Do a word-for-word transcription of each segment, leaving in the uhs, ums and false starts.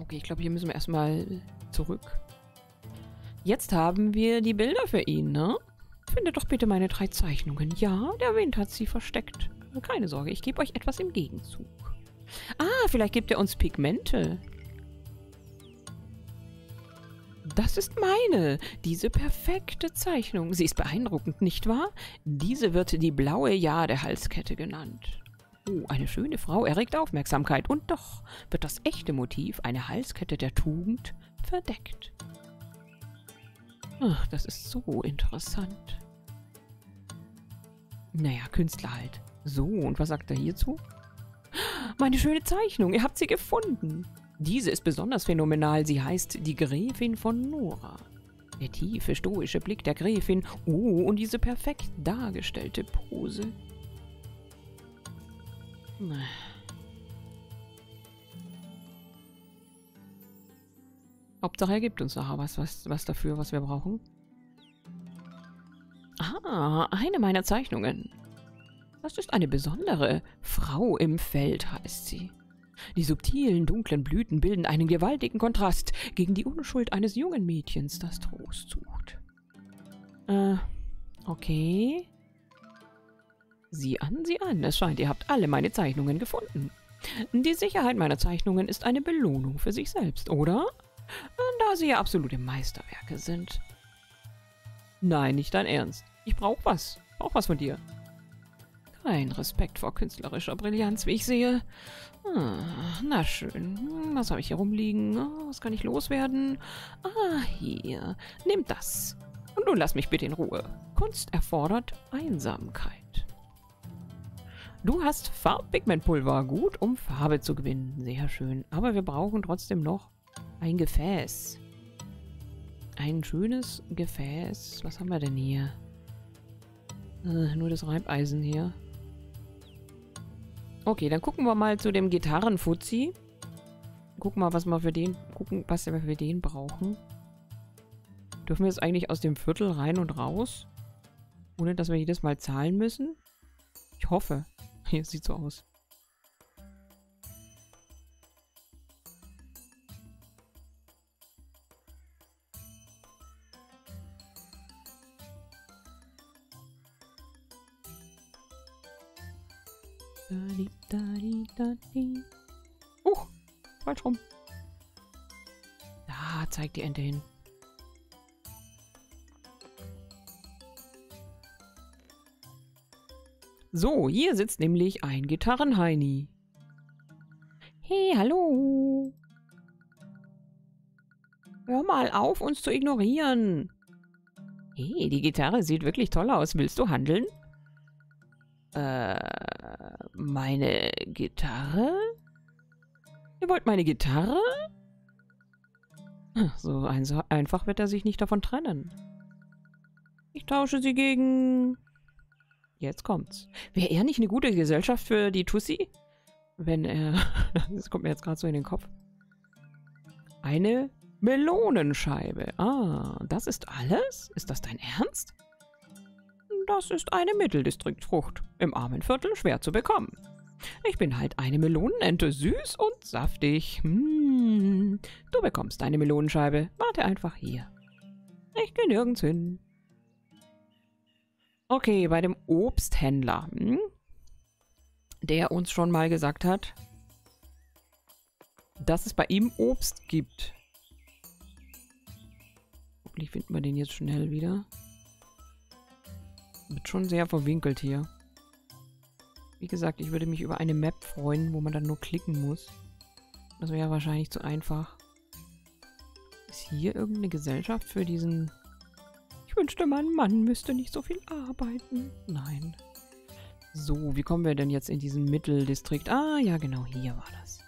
Okay, ich glaube, hier müssen wir erstmal zurück. Jetzt haben wir die Bilder für ihn, ne? Findet doch bitte meine drei Zeichnungen. Ja, der Wind hat sie versteckt. Keine Sorge, ich gebe euch etwas im Gegenzug. Ah, vielleicht gibt er uns Pigmente. Das ist meine, diese perfekte Zeichnung. Sie ist beeindruckend, nicht wahr? Diese wird die blaue Jade-Halskette genannt. Oh, eine schöne Frau erregt Aufmerksamkeit. Und doch wird das echte Motiv, eine Halskette der Tugend, verdeckt. Ach, das ist so interessant. Naja, Künstler halt. So, und was sagt er hierzu? Meine schöne Zeichnung, ihr habt sie gefunden. Diese ist besonders phänomenal. Sie heißt die Gräfin von Nora. Der tiefe, stoische Blick der Gräfin. Oh, und diese perfekt dargestellte Pose. Hauptsache, er gibt uns nachher was, was, was dafür, was wir brauchen. Ah, eine meiner Zeichnungen. Das ist eine besondere Frau im Feld, heißt sie. Die subtilen, dunklen Blüten bilden einen gewaltigen Kontrast gegen die Unschuld eines jungen Mädchens, das Trost sucht. Äh, okay. Sieh an, sieh an. Es scheint, ihr habt alle meine Zeichnungen gefunden. Die Sicherheit meiner Zeichnungen ist eine Belohnung für sich selbst, oder? Da sie ja absolute Meisterwerke sind. Nein, nicht dein Ernst. Ich brauch was. Brauch was von dir. Kein Respekt vor künstlerischer Brillanz, wie ich sehe. Ah, na schön. Was habe ich hier rumliegen? Was kann ich loswerden? Ah, hier. Nimm das. Und nun lass mich bitte in Ruhe. Kunst erfordert Einsamkeit. Du hast Farbpigmentpulver. Gut, um Farbe zu gewinnen. Sehr schön. Aber wir brauchen trotzdem noch ein Gefäß. Ein schönes Gefäß. Was haben wir denn hier? Äh, nur das Reibeisen hier. Okay, dann gucken wir mal zu dem Gitarrenfuzzi. Gucken mal, was wir für den, gucken, was wir für den brauchen. Dürfen wir jetzt eigentlich aus dem Viertel rein und raus? Ohne, dass wir jedes Mal zahlen müssen? Ich hoffe. Hier sieht so aus. Uh, falsch rum. Da zeigt die Ente hin. So, hier sitzt nämlich ein Gitarrenheini. Hey, hallo. Hör mal auf, uns zu ignorieren. Hey, die Gitarre sieht wirklich toll aus. Willst du handeln? Äh, meine Gitarre? Ihr wollt meine Gitarre? So ein, einfach wird er sich nicht davon trennen. Ich tausche sie gegen... Jetzt kommt's. Wäre er nicht eine gute Gesellschaft für die Tussi? Wenn er... Das kommt mir jetzt gerade so in den Kopf. Eine Melonenscheibe. Ah, das ist alles? Ist das dein Ernst? Das ist eine Mitteldistriktfrucht. Im armen Viertel schwer zu bekommen. Ich bin halt eine Melonenente, süß und saftig. Hm. Du bekommst eine Melonenscheibe. Warte einfach hier. Ich gehe nirgends hin. Okay, bei dem Obsthändler, hm, der uns schon mal gesagt hat, dass es bei ihm Obst gibt. Hoffentlich finden wir den jetzt schnell wieder. Wird schon sehr verwinkelt hier. Wie gesagt, ich würde mich über eine Map freuen, wo man dann nur klicken muss. Das wäre wahrscheinlich zu einfach. Ist hier irgendeine Gesellschaft für diesen... Ich wünschte, mein Mann müsste nicht so viel arbeiten. Nein. So, wie kommen wir denn jetzt in diesen Mitteldistrikt? Ah, ja genau, hier war das.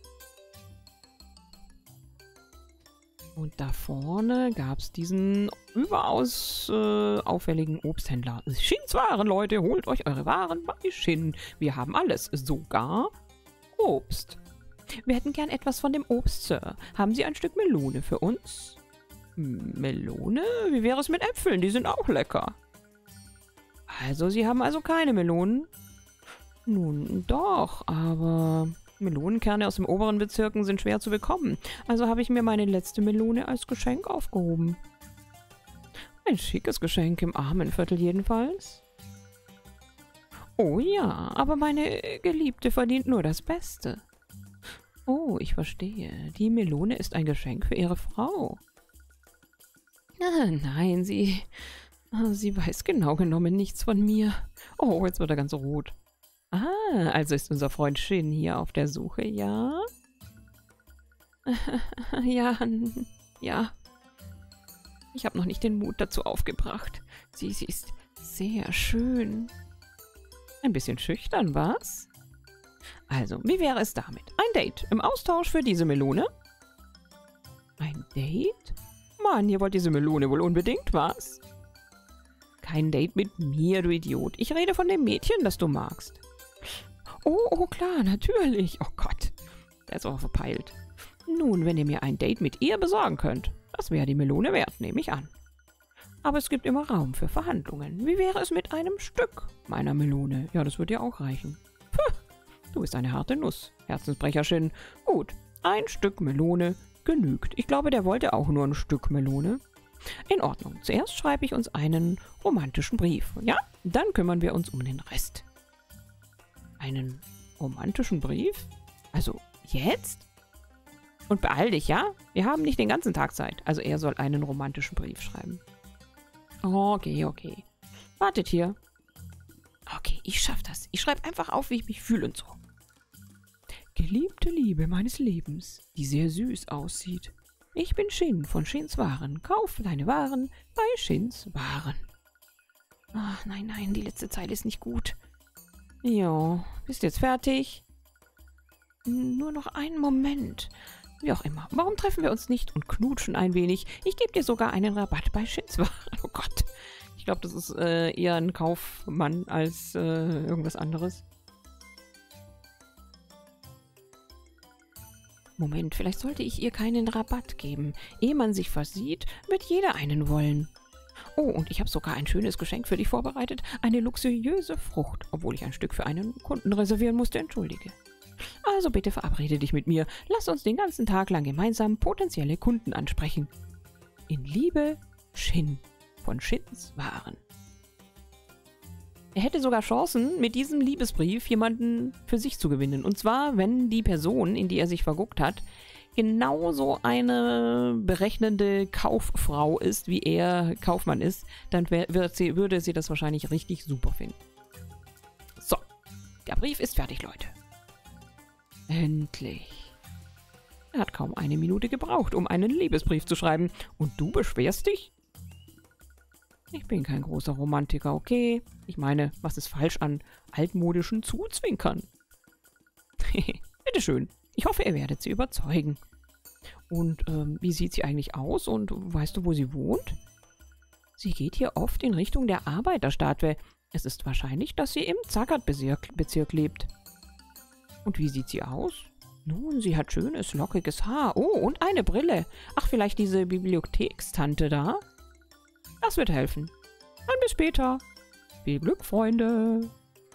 Und da vorne gab es diesen überaus äh, auffälligen Obsthändler. Schins Waren, Leute, holt euch eure Waren bei Shin. Wir haben alles, sogar Obst. Wir hätten gern etwas von dem Obst, Sir. Haben Sie ein Stück Melone für uns? Melone? Wie wäre es mit Äpfeln? Die sind auch lecker. Also, Sie haben also keine Melonen? Nun, doch, aber Melonenkerne aus den oberen Bezirken sind schwer zu bekommen. Also habe ich mir meine letzte Melone als Geschenk aufgehoben. Ein schickes Geschenk im Armenviertel jedenfalls. Oh ja, aber meine Geliebte verdient nur das Beste. Oh, ich verstehe. Die Melone ist ein Geschenk für ihre Frau. Ah, nein, sie... Sie weiß genau genommen nichts von mir. Oh, jetzt wird er ganz rot. Ah, also ist unser Freund Shin hier auf der Suche, ja? Ja, ja. Ich habe noch nicht den Mut dazu aufgebracht. Sie, sie ist sehr schön. Ein bisschen schüchtern, was? Also, wie wäre es damit? Ein Date im Austausch für diese Melone? Ein Date? Mann, ihr wollt diese Melone wohl unbedingt, was? Kein Date mit mir, du Idiot. Ich rede von dem Mädchen, das du magst. Oh, oh, klar, natürlich. Oh Gott, der ist auch verpeilt. Nun, wenn ihr mir ein Date mit ihr besorgen könnt, das wäre die Melone wert, nehme ich an. Aber es gibt immer Raum für Verhandlungen. Wie wäre es mit einem Stück meiner Melone? Ja, das würde ja auch reichen. Puh, du bist eine harte Nuss, Herzensbrecherchen. Gut, ein Stück Melone genügt. Ich glaube, der wollte auch nur ein Stück Melone. In Ordnung. Zuerst schreibe ich uns einen romantischen Brief. Ja, dann kümmern wir uns um den Rest. Einen romantischen Brief? Also jetzt? Und beeil dich, ja? Wir haben nicht den ganzen Tag Zeit. Also er soll einen romantischen Brief schreiben. Okay, okay. Wartet hier. Okay, ich schaff das. Ich schreibe einfach auf, wie ich mich fühle und so. Geliebte Liebe meines Lebens, die sehr süß aussieht. Ich bin Shin von Shins Waren. Kauf deine Waren bei Shins Waren. Ach, nein, nein, die letzte Zeile ist nicht gut. Ja, bist jetzt fertig? Nur noch einen Moment. Wie auch immer. Warum treffen wir uns nicht und knutschen ein wenig? Ich gebe dir sogar einen Rabatt bei Shins Waren. Oh Gott. Ich glaube, das ist äh, eher ein Kaufmann als äh, irgendwas anderes. Moment, vielleicht sollte ich ihr keinen Rabatt geben. Ehe man sich versieht, wird jeder einen wollen. Oh, und ich habe sogar ein schönes Geschenk für dich vorbereitet. Eine luxuriöse Frucht, obwohl ich ein Stück für einen Kunden reservieren musste, entschuldige. Also bitte verabrede dich mit mir. Lass uns den ganzen Tag lang gemeinsam potenzielle Kunden ansprechen. In Liebe, Shin von Shins Waren. Er hätte sogar Chancen, mit diesem Liebesbrief jemanden für sich zu gewinnen. Und zwar, wenn die Person, in die er sich verguckt hat, genauso eine berechnende Kauffrau ist, wie er Kaufmann ist, dann wird sie, würde sie das wahrscheinlich richtig super finden. So, der Brief ist fertig, Leute. Endlich. Er hat kaum eine Minute gebraucht, um einen Liebesbrief zu schreiben. Und du beschwerst dich? Ich bin kein großer Romantiker, okay? Ich meine, was ist falsch an altmodischen Zuzwinkern? Bitteschön. Ich hoffe, ihr werdet sie überzeugen. Und ähm, wie sieht sie eigentlich aus und weißt du, wo sie wohnt? Sie geht hier oft in Richtung der Arbeiterstatue. Es ist wahrscheinlich, dass sie im Zagat-Bezirk Bezirk lebt. Und wie sieht sie aus? Nun, sie hat schönes, lockiges Haar. Oh, und eine Brille. Ach, vielleicht diese Bibliothekstante da? Das wird helfen. Dann bis später. Viel Glück, Freunde.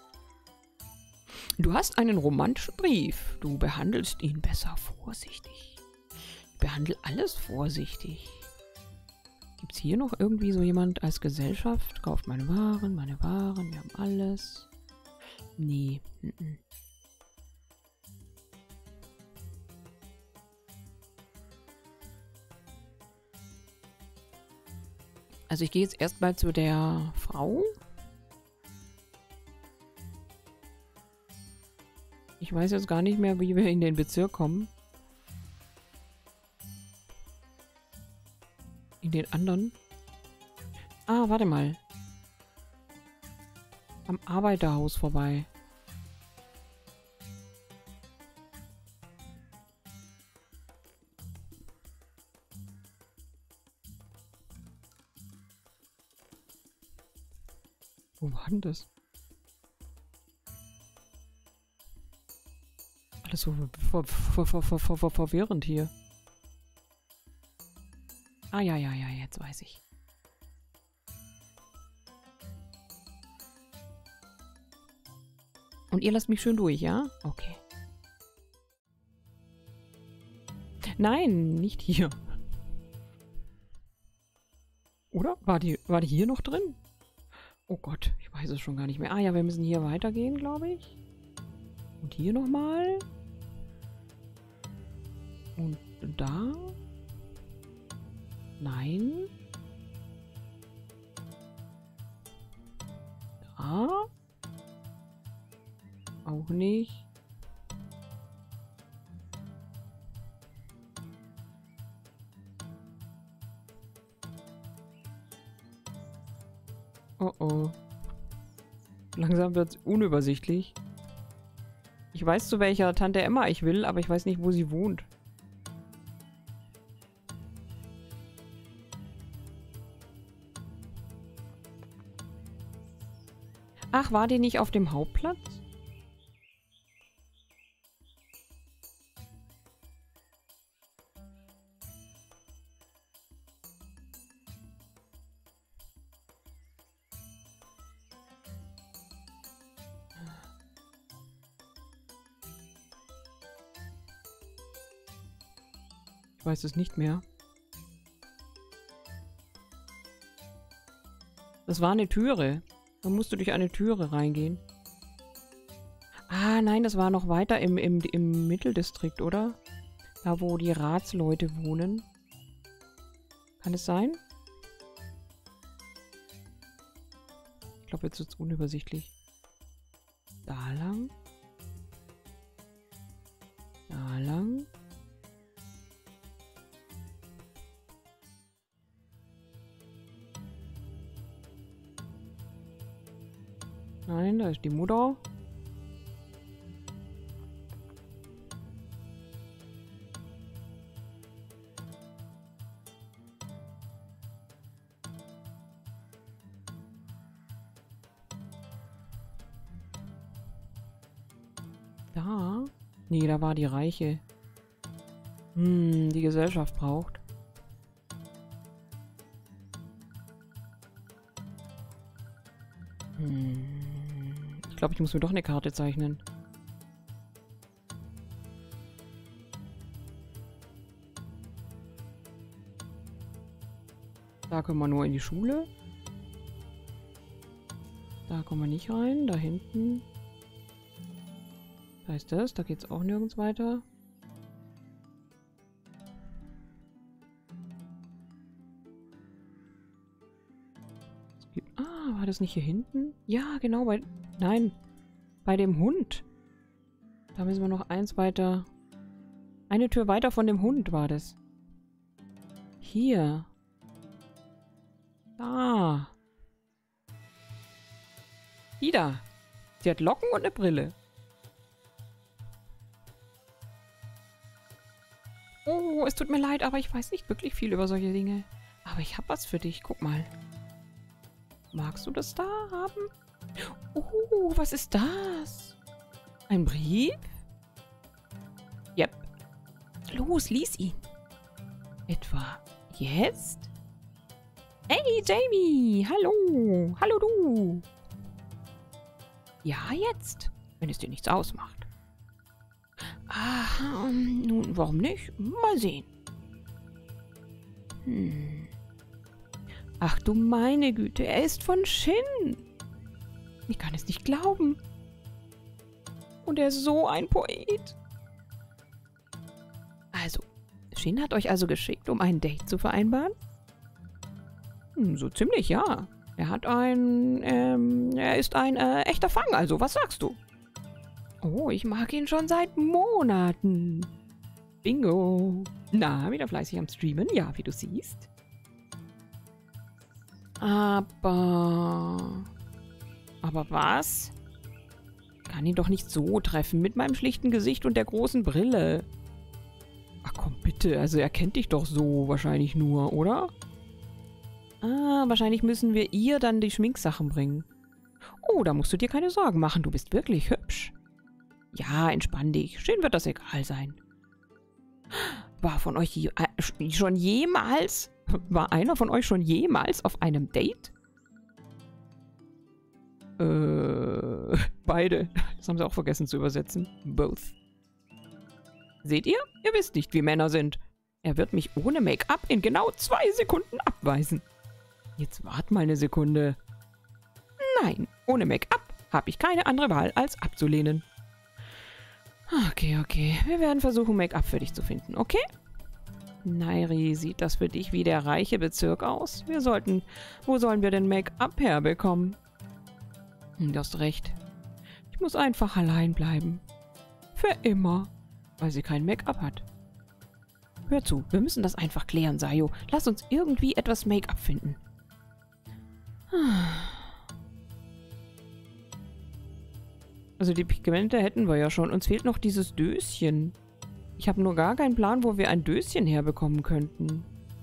Du hast einen romantischen Brief. Du behandelst ihn besser vorsichtig. Ich behandle alles vorsichtig. Gibt es hier noch irgendwie so jemand als Gesellschaft? Kauft meine Waren, meine Waren, wir haben alles. Nee. Mm -mm. Also ich gehe jetzt erstmal zu der Frau. Ich weiß jetzt gar nicht mehr, wie wir in den Bezirk kommen. In den anderen. Ah, warte mal. Am Arbeiterhaus vorbei. Wo war denn das? Alles so ver ver ver ver ver ver verwirrend hier. Ah, ja, ja, ja, jetzt weiß ich. Und ihr lasst mich schön durch, ja? Okay. Nein, nicht hier. Oder? War die, war die hier noch drin? Oh Gott, ich weiß es schon gar nicht mehr. Ah ja, wir müssen hier weitergehen, glaube ich. Und hier nochmal. Und da. Nein. Da. Auch nicht. Oh oh. Langsam wird es unübersichtlich. Ich weiß, zu welcher Tante Emma ich will, aber ich weiß nicht, wo sie wohnt. Ach, war die nicht auf dem Hauptplatz? Ich weiß es nicht mehr. Das war eine Türe. Da musst du durch eine Türe reingehen. Ah, nein, das war noch weiter im, im, im Mitteldistrikt, oder? Da, wo die Ratsleute wohnen. Kann es sein? Ich glaube, jetzt wird es unübersichtlich. Da lang. Da lang. Nein, da ist die Mutter. Da? Nee, da war die Reiche. Hm, die Gesellschaft braucht. Hm. Ich glaube, ich muss mir doch eine Karte zeichnen. Da können wir nur in die Schule. Da kommen wir nicht rein. Da hinten. Da ist das. Da geht es auch nirgends weiter. Ah, war das nicht hier hinten? Ja, genau, bei... Nein, bei dem Hund. Da müssen wir noch eins weiter... Eine Tür weiter von dem Hund war das. Hier. Da. Die da. Sie hat Locken und eine Brille. Oh, es tut mir leid, aber ich weiß nicht wirklich viel über solche Dinge. Aber ich habe was für dich. Guck mal. Magst du das da haben? Oh, was ist das? Ein Brief? Yep. Los, lies ihn. Etwa jetzt? Hey, Jamie! Hallo! Hallo, du! Ja, jetzt, wenn es dir nichts ausmacht. Aha, nun, warum nicht? Mal sehen. Hm. Ach du meine Güte, er ist von Shin. Ich kann es nicht glauben. Und er ist so ein Poet. Also, Shin hat euch also geschickt, um ein Date zu vereinbaren? Hm, so ziemlich, ja. Er hat ein, ähm, er ist ein äh, echter Fang, also was sagst du? Oh, ich mag ihn schon seit Monaten. Bingo. Na, wieder fleißig am Streamen, ja, wie du siehst. Aber... Aber was? Kann ihn doch nicht so treffen, mit meinem schlichten Gesicht und der großen Brille. Ach komm, bitte, also er kennt dich doch so wahrscheinlich nur, oder? Ah, wahrscheinlich müssen wir ihr dann die Schminksachen bringen. Oh, da musst du dir keine Sorgen machen, du bist wirklich hübsch. Ja, entspann dich, schön wird das egal sein. War von euch je, äh, schon jemals... War einer von euch schon jemals auf einem Date? Äh, beide. Das haben sie auch vergessen zu übersetzen. Both. Seht ihr? Ihr wisst nicht, wie Männer sind. Er wird mich ohne Make-up in genau zwei Sekunden abweisen. Jetzt wart mal eine Sekunde. Nein, ohne Make-up habe ich keine andere Wahl, als abzulehnen. Okay, okay. Wir werden versuchen, Make-up für dich zu finden, okay? Nairi, sieht das für dich wie der reiche Bezirk aus? Wir sollten... Wo sollen wir denn Make-up herbekommen? Hm, du hast recht. Ich muss einfach allein bleiben. Für immer. Weil sie kein Make-up hat. Hör zu, wir müssen das einfach klären, Sayo. Lass uns irgendwie etwas Make-up finden. Also die Pigmente hätten wir ja schon. Uns fehlt noch dieses Döschen. Ich habe nur gar keinen Plan, wo wir ein Döschen herbekommen könnten.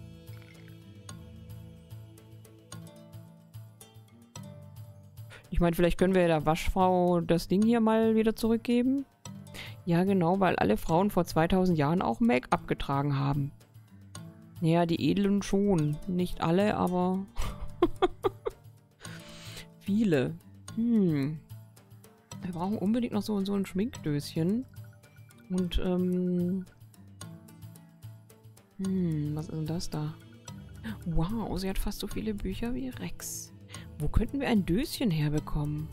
Ich meine, vielleicht können wir der Waschfrau das Ding hier mal wieder zurückgeben. Ja, genau, weil alle Frauen vor zweitausend Jahren auch Make-up getragen haben. Naja, die Edlen schon. Nicht alle, aber viele. Hm. Wir brauchen unbedingt noch so, so ein Schminkdöschen. Und, ähm... Hm, was ist denn das da? Wow, sie hat fast so viele Bücher wie Rex. Wo könnten wir ein Döschen herbekommen?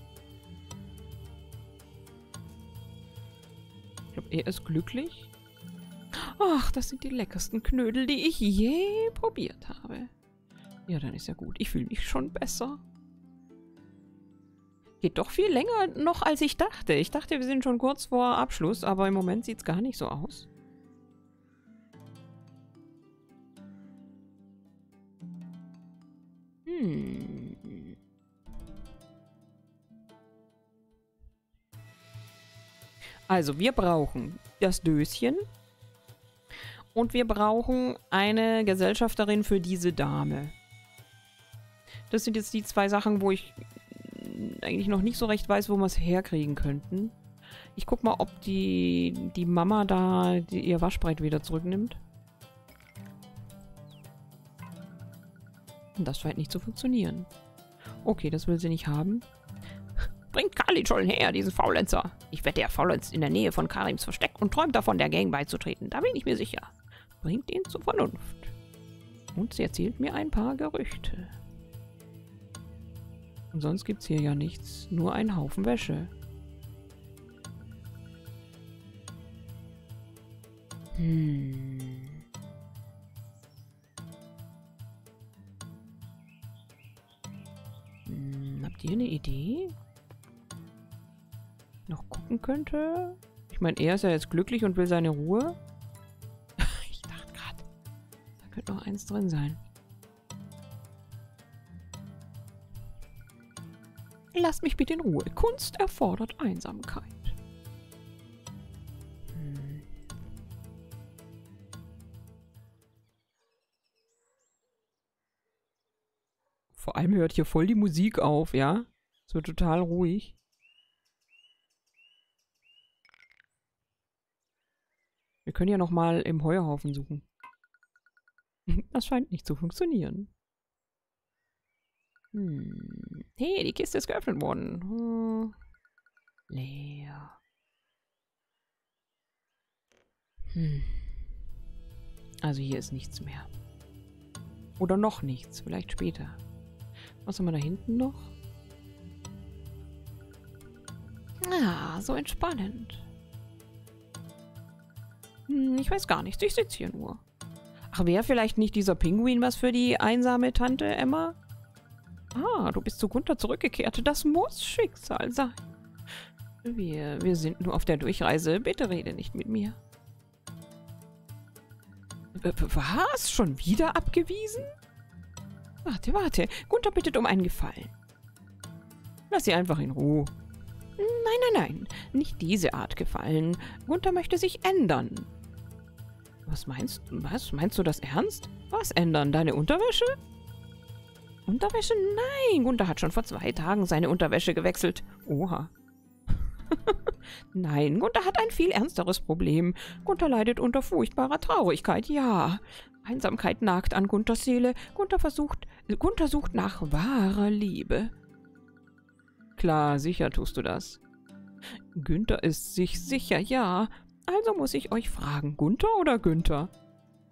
Ich glaube, er ist glücklich. Ach, das sind die leckersten Knödel, die ich je probiert habe. Ja, dann ist ja gut. Ich fühle mich schon besser. Geht doch viel länger noch, als ich dachte. Ich dachte, wir sind schon kurz vor Abschluss, aber im Moment sieht es gar nicht so aus. Hm. Also, wir brauchen das Döschen und wir brauchen eine Gesellschafterin für diese Dame. Das sind jetzt die zwei Sachen, wo ich eigentlich noch nicht so recht weiß, wo wir es herkriegen könnten. Ich guck mal, ob die, die Mama da die, ihr Waschbrett wieder zurücknimmt. Das scheint nicht zu funktionieren. Okay, das will sie nicht haben. Bringt Khalid schon her, diesen Faulenzer. Ich wette, er faulenzt in der Nähe von Karims Versteck und träumt davon, der Gang beizutreten. Da bin ich mir sicher. Bringt ihn zur Vernunft. Und sie erzählt mir ein paar Gerüchte. Und sonst gibt's hier ja nichts. Nur ein Haufen Wäsche. Hm. Hm, habt ihr eine Idee? Noch gucken könnte? Ich meine, er ist ja jetzt glücklich und will seine Ruhe. Ich dachte gerade, da könnte noch eins drin sein. Lasst mich bitte in Ruhe. Kunst erfordert Einsamkeit. Hm. Vor allem hört hier voll die Musik auf, ja? Es wird total ruhig. Wir können ja noch mal im Heuhaufen suchen. Das scheint nicht zu funktionieren. Hm. Hey, die Kiste ist geöffnet worden. Hm. Leer. Hm. Also hier ist nichts mehr. Oder noch nichts. Vielleicht später. Was haben wir da hinten noch? Ah, so entspannend. Hm, ich weiß gar nichts. Ich sitze hier nur. Ach, wäre vielleicht nicht dieser Pinguin was für die einsame Tante Emma? Ah, du bist zu Gunther zurückgekehrt. Das muss Schicksal sein. Wir, wir sind nur auf der Durchreise. Bitte rede nicht mit mir. Was? Schon wieder abgewiesen? Warte, warte. Gunther bittet um einen Gefallen. Lass sie einfach in Ruhe. Nein, nein, nein. Nicht diese Art Gefallen. Gunther möchte sich ändern. Was meinst du? Was? Meinst du das ernst? Was ändern? Deine Unterwäsche? Unterwäsche? Nein, Gunther hat schon vor zwei Tagen seine Unterwäsche gewechselt. Oha. Nein, Gunther hat ein viel ernsteres Problem. Gunther leidet unter furchtbarer Traurigkeit, ja. Einsamkeit nagt an Gunthers Seele. Gunther versucht, Gunther sucht nach wahrer Liebe. Klar, sicher tust du das. Günther ist sich sicher, ja. Also muss ich euch fragen, Gunther oder Günther?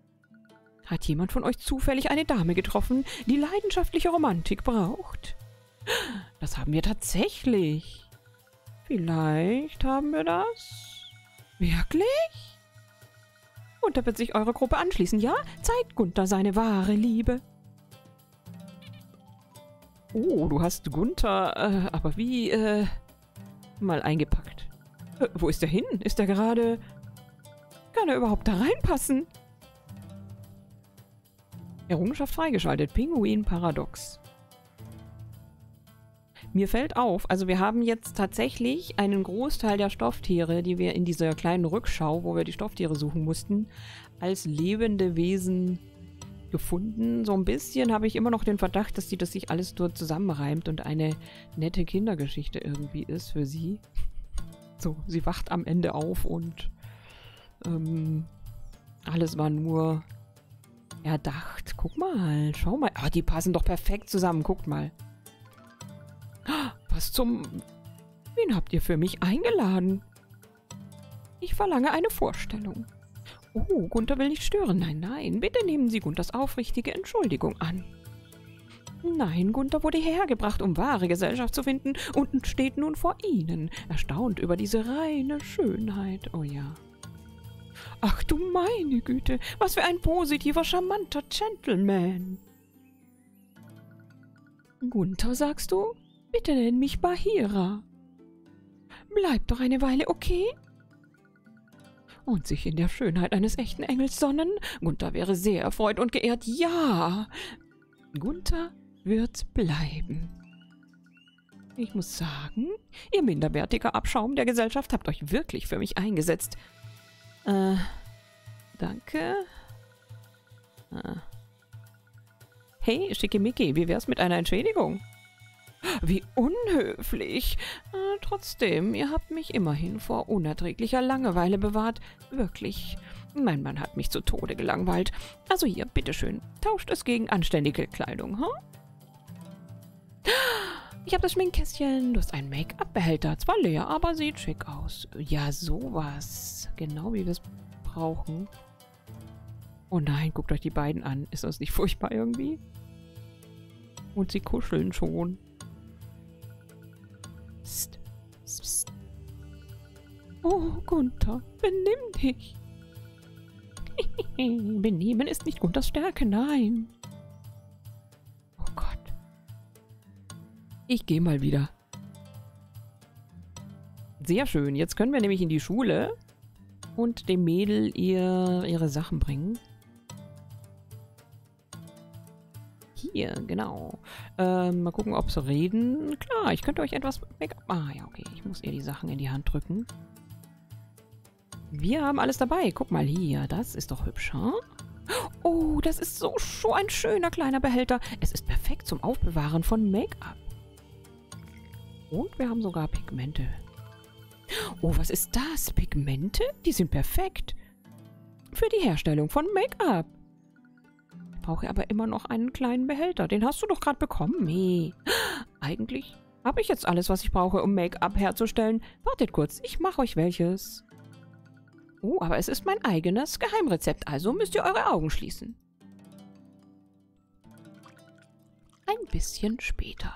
Hat jemand von euch zufällig eine Dame getroffen, die leidenschaftliche Romantik braucht? Das haben wir tatsächlich. Vielleicht haben wir das? Wirklich? Gunther wird sich eurer Gruppe anschließen, ja? Zeigt Gunther seine wahre Liebe. Oh, du hast Gunther, äh, aber wie, äh, mal eingepackt. Äh, wo ist er hin? Ist er gerade... Kann er überhaupt da reinpassen? Errungenschaft freigeschaltet. Pinguin-Paradox. Mir fällt auf, also wir haben jetzt tatsächlich einen Großteil der Stofftiere, die wir in dieser kleinen Rückschau, wo wir die Stofftiere suchen mussten, als lebende Wesen gefunden. So ein bisschen habe ich immer noch den Verdacht, dass die das sich alles dort zusammenreimt und eine nette Kindergeschichte irgendwie ist für sie. So, sie wacht am Ende auf und ähm, alles war nur erdacht. Guck mal, schau mal. Ah, die passen doch perfekt zusammen. Guckt mal. Was zum... Wen habt ihr für mich eingeladen? Ich verlange eine Vorstellung. Oh, Gunther will nicht stören. Nein, nein, bitte nehmen Sie Gunthers aufrichtige Entschuldigung an. Nein, Gunther wurde hierher gebracht, um wahre Gesellschaft zu finden und steht nun vor Ihnen, erstaunt über diese reine Schönheit. Oh ja. Ach du meine Güte, was für ein positiver, charmanter Gentleman. Gunther, sagst du? Bitte nenn mich Bahira. Bleib doch eine Weile, okay? Und sich in der Schönheit eines echten Engels sonnen? Gunther wäre sehr erfreut und geehrt. Ja, Gunther wird bleiben. Ich muss sagen, ihr minderwertiger Abschaum der Gesellschaft habt euch wirklich für mich eingesetzt. Äh, danke. Äh. Hey, Schickimicki, wie wär's mit einer Entschädigung? Wie unhöflich. Äh, trotzdem, ihr habt mich immerhin vor unerträglicher Langeweile bewahrt. Wirklich. Mein Mann hat mich zu Tode gelangweilt. Also hier, bitteschön. Tauscht es gegen anständige Kleidung, hm? Ich habe das Schminkkästchen. Du hast einen Make-up-Behälter. Zwar leer, aber sieht schick aus. Ja, sowas. Genau wie wir es brauchen. Oh nein, guckt euch die beiden an. Ist das nicht furchtbar irgendwie? Und sie kuscheln schon. Psst, psst, psst. Oh, Gunther, benimm dich. Benehmen ist nicht Gunthers Stärke, nein. Oh Gott. Ich gehe mal wieder. Sehr schön. Jetzt können wir nämlich in die Schule und dem Mädel ihr, ihre Sachen bringen. Hier, genau. Ähm, mal gucken, ob sie reden. Klar, ich könnte euch etwas... Ah, ja, okay. Ich muss ihr die Sachen in die Hand drücken. Wir haben alles dabei. Guck mal hier. Das ist doch hübsch, hm? Oh, das ist so, so ein schöner kleiner Behälter. Es ist perfekt zum Aufbewahren von Make-up. Und wir haben sogar Pigmente. Oh, was ist das? Pigmente? Die sind perfekt. Für die Herstellung von Make-up. Brauche aber immer noch einen kleinen Behälter. Den hast du doch gerade bekommen. Nee. Eigentlich habe ich jetzt alles, was ich brauche, um Make-up herzustellen. Wartet kurz, ich mache euch welches. Oh, aber es ist mein eigenes Geheimrezept, also müsst ihr eure Augen schließen. Ein bisschen später.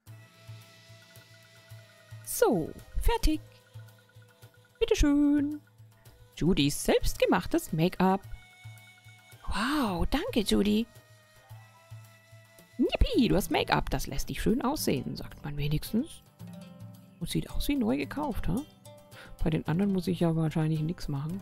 So, fertig. Bitteschön. Judys selbstgemachtes Make-up. Wow, danke, Judy. Yippie, du hast Make-up. Das lässt dich schön aussehen, sagt man wenigstens. Und sieht aus wie neu gekauft, ha? Bei den anderen muss ich ja wahrscheinlich nichts machen.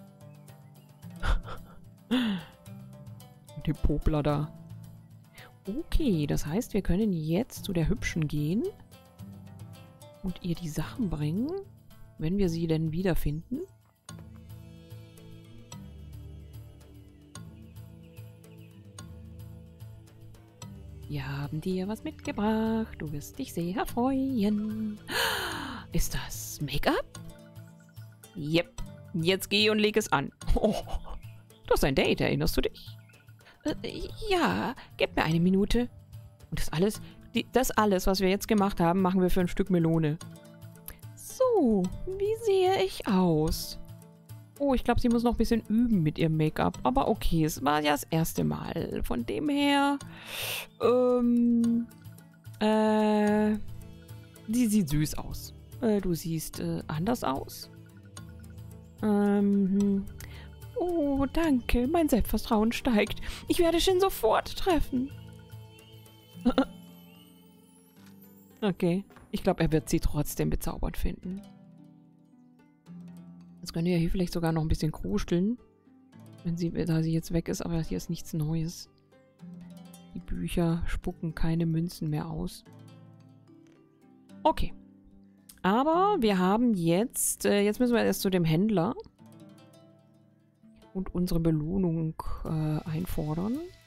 Die Popler da. Okay, das heißt, wir können jetzt zu der Hübschen gehen und ihr die Sachen bringen, wenn wir sie denn wiederfinden. Wir haben dir was mitgebracht. Du wirst dich sehr freuen. Ist das Make-up? Yep. Jetzt geh und leg es an. Oh, du hast ein Date, erinnerst du dich? Äh, ja, gib mir eine Minute. Und das alles, die, das alles, was wir jetzt gemacht haben, machen wir für ein Stück Melone. So, wie sehe ich aus? Oh, ich glaube, sie muss noch ein bisschen üben mit ihrem Make-up. Aber okay, es war ja das erste Mal. Von dem her, ähm, äh, die sieht süß aus. Äh, du siehst äh, anders aus. Ähm, oh, danke. Mein Selbstvertrauen steigt. Ich werde Shin sofort treffen. Okay. Ich glaube, er wird sie trotzdem bezaubernd finden. Jetzt können wir ja hier vielleicht sogar noch ein bisschen kruscheln. Wenn sie, da sie jetzt weg ist, aber hier ist nichts Neues. Die Bücher spucken keine Münzen mehr aus. Okay. Aber wir haben jetzt, äh, jetzt müssen wir erst zu dem Händler und unsere Belohnung äh, einfordern.